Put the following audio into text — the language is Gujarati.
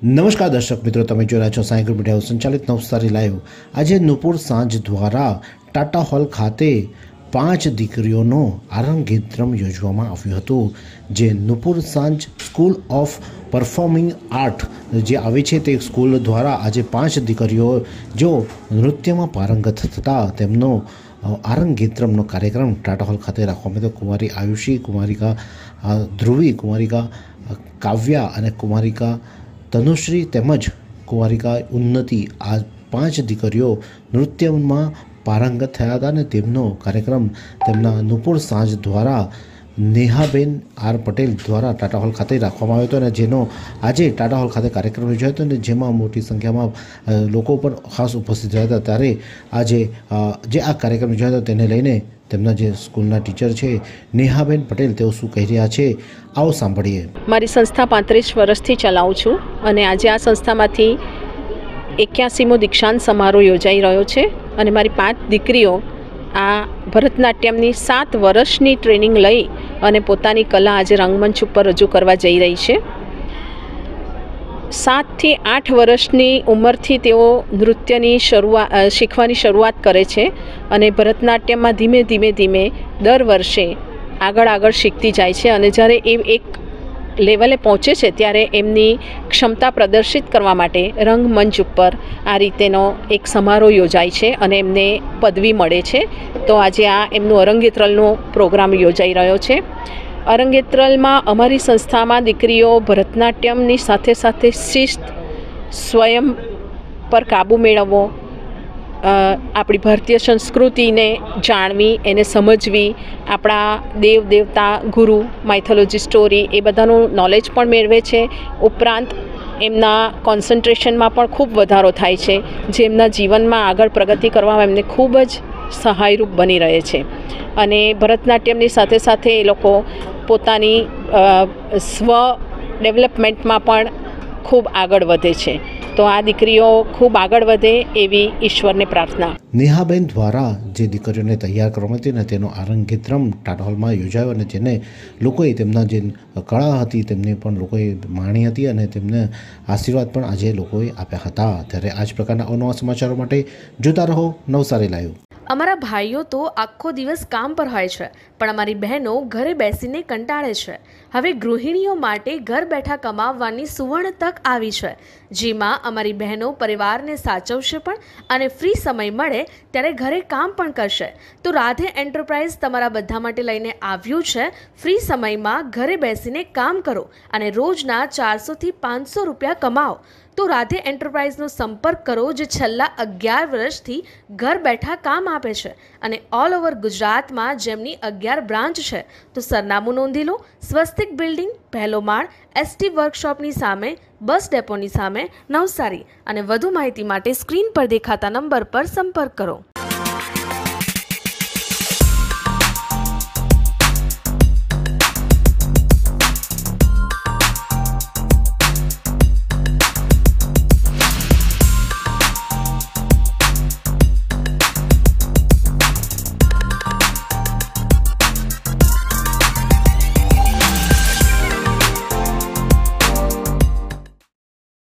નમસ્કાર દર્શક મિત્રો, તમે જોઈ રહ્યા છો સાંઈ ગ્રુપ મીડિયા સંચાલિત નવસારી લાઈવ। આજે નુપુર સાંજ દ્વારા ટાટા હોલ ખાતે 5 દીકરીઓનો આરંગેત્રમ યોજવામાં આવ્યું હતું, જે નુપુર સાંજ સ્કૂલ ઓફ પરફોર્મિંગ આર્ટ જે આવે છે તે સ્કૂલ દ્વારા આજે 5 દીકરીઓ જો નૃત્યમાં પારંગત થતા તેમનો આરંગેત્રમનો કાર્યક્રમ ટાટા હોલ ખાતે રાખવામાં આવ્યો। કુમારી આયુષી, કુમારિકા ધ્રુવી, કુમારિકા કાવ્યા અને કુમારિકા તનુશ્રી તેમજ કુમારિકા ઉન્નતિ, આ 5 દીકરીઓ નૃત્યમાં પારંગત થયા હતા અને તેમનો કાર્યક્રમ તેમના નુપુર સાંજ દ્વારા નેહાબેન આર પટેલ દ્વારા ટાટા હોલ ખાતે રાખવામાં આવ્યો હતો અને જેનો આજે ટાટા હોલ ખાતે કાર્યક્રમ યોજાયો હતો અને જેમાં મોટી સંખ્યામાં લોકો પણ ખાસ ઉપસ્થિત રહ્યા હતા। ત્યારે આજે જે આ કાર્યક્રમ યોજાયો હતો તેને લઈને તેમના જે સ્કૂલના ટીચર છે નેહાબેન પટેલ, તેઓ શું કહી રહ્યા છે, આવો સાંભળીએ। મારી સંસ્થા 35 વર્ષથી ચલાવું છું અને આજે આ સંસ્થામાંથી 81મો દીક્ષાંત સમારોહ યોજાઈ રહ્યો છે અને મારી 5 દીકરીઓ આ ભરતનાટ્યમની 7 વર્ષની ટ્રેનિંગ લઈ અને પોતાની કલા આજે રંગમંચ ઉપર રજૂ કરવા જઈ રહી છે। 7 થી 8 વર્ષની ઉંમરથી તેઓ નૃત્યની શીખવાની શરૂઆત કરે છે અને ભરતનાટ્યમમાં ધીમે ધીમે દર વર્ષે આગળ શીખતી જાય છે અને જ્યારે એ એક લેવલે પહોંચે છે ત્યારે એમની ક્ષમતા પ્રદર્શિત કરવા માટે રંગમંચ ઉપર આ રીતેનો એક સમારોહ યોજાય છે અને એમને પદવી મળે છે। તો આજે આ એમનું અરંગેત્રલનો પ્રોગ્રામ યોજાઈ રહ્યો છે। અરંગેત્રલમાં અમારી સંસ્થામાં દીકરીઓ ભરતનાટ્યમની સાથે સાથે શિસ્ત, સ્વયં પર કાબૂ મેળવવો, આપણી ભારતીય સંસ્કૃતિને જાણવી, એને સમજવી, આપણા દેવ દેવતા, ગુરુ, માઇથોલોજી, સ્ટોરી, એ બધાનું નોલેજ પણ મેળવે છે। ઉપરાંત એમના કોન્સન્ટ્રેશનમાં પણ ખૂબ વધારો થાય છે, જે એમના જીવનમાં આગળ પ્રગતિ કરવામાં એમને ખૂબ જ સહાયરૂપ બની રહે છે અને ભરતનાટ્યમની સાથે સાથે એ લોકો પોતાની સ્વ ડેવલપમેન્ટમાં પણ ખૂબ આગળ વધે છે। તો આ દીકરીઓ ખૂબ આગળ વધે એવી ઈશ્વરને પ્રાર્થના। નેહાબેન દ્વારા જે દીકરીઓને તૈયાર કરવામાં હતી અને તેનો આરંગેત્રમ ટાટા હોલમાં યોજાયો અને જેને લોકોએ તેમના જે કળા હતી તેમને પણ લોકોએ માણી હતી અને તેમને આશીર્વાદ પણ આજે લોકોએ આપ્યા હતા। ત્યારે આ જ પ્રકારના અવનવા સમાચારો માટે જોતા રહો નવસારી લાઈવ। અમારા ભાઈઓ તો આખો દિવસ કામ પર હોય છે, પણ અમારી બહેનો ઘરે બેસીને કંટાળે છે। હવે ગૃહિણીઓ માટે ઘર બેઠા કમાવવાની સુવર્ણ તક આવી છે, જેમાં અમારી બહેનો પરિવારને સાચવશે પણ અને ફ્રી સમય મળે ત્યારે ઘરે કામ પણ કરશે। તો રાધે એન્ટરપ્રાઇઝ તમારા બધા માટે લઈને આવ્યું છે ફ્રી સમયમાં ઘરે બેસીને કામ કરો અને રોજના 400 થી 500 રૂપિયા કમાઓ। તો રાધે એન્ટરપ્રાઇઝનો સંપર્ક કરો, જે છેલ્લા 11 વર્ષથી ઘર બેઠા કામ આપે છે અને ઓલ ઓવર ગુજરાતમાં જેમની 11 બ્રાન્ચ છે। તો સરનામું નોંધી લો, સ્વસ્તિક બિલ્ડિંગ, પહેલો માળ, ST વર્કશોપની સામે, બસ ડેપોની સામે, નવસારી। અને વધુ માહિતી માટે સ્ક્રીન પર દેખાતા નંબર પર સંપર્ક કરો।